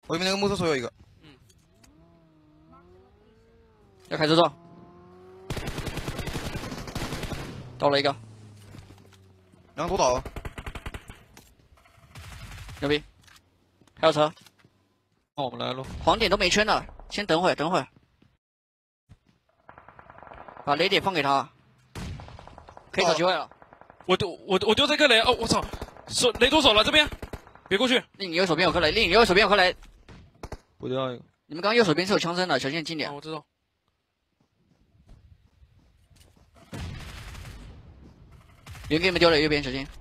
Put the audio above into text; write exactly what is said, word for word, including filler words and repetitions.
后面那个摩托车有一个。 嗯。 要开始走。到了一个。 两个多到。 牛逼。还有车。 那我们来喽。 黄点都没圈了，先等会儿，等会儿。把雷点放给他。可以找机会了。 我丢我我丢这个雷哦！我操，手雷脱手了，这边别过去。 令你右手边有颗雷，令你右手边有颗雷。 我掉一个。 你们刚刚右手边是有枪声的，小心近点。 啊，我知道。 有人给你们丢了，右边小心。